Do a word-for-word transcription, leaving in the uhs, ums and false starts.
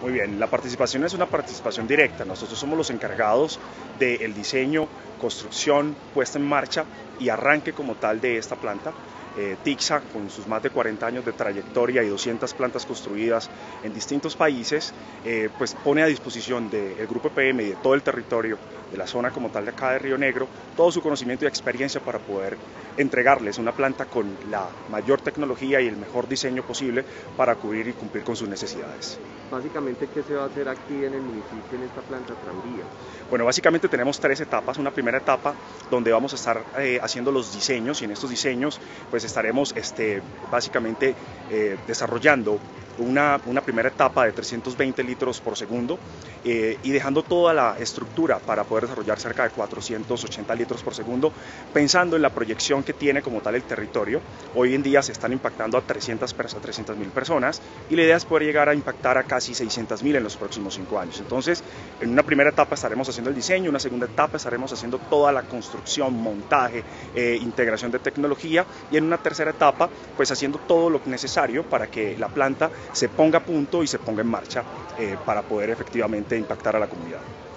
Muy bien, la participación es una participación directa. Nosotros somos los encargados del diseño, construcción, puesta en marcha y arranque como tal de esta planta. Eh, TICSA, con sus más de cuarenta años de trayectoria y doscientas plantas construidas en distintos países, eh, pues pone a disposición del Grupo E P M y de todo el territorio de la zona como tal de acá de Río Negro todo su conocimiento y experiencia para poder entregarles una planta con la mayor tecnología y el mejor diseño posible para cubrir y cumplir con sus necesidades. Básicamente, ¿qué se va a hacer aquí en el municipio en esta planta tranvía? Bueno, básicamente tenemos tres etapas. Una primera etapa donde vamos a estar eh, haciendo los diseños, y en estos diseños pues estaremos este, básicamente eh, desarrollando Una, una primera etapa de trescientos veinte litros por segundo eh, y dejando toda la estructura para poder desarrollar cerca de cuatrocientos ochenta litros por segundo, pensando en la proyección que tiene como tal el territorio. Hoy en día se están impactando a trescientas mil personas y la idea es poder llegar a impactar a casi seiscientas mil en los próximos cinco años. Entonces, en una primera etapa estaremos haciendo el diseño, en una segunda etapa estaremos haciendo toda la construcción, montaje, eh, integración de tecnología, y en una tercera etapa pues haciendo todo lo necesario para que la planta se ponga a punto y se ponga en marcha eh, para poder efectivamente impactar a la comunidad.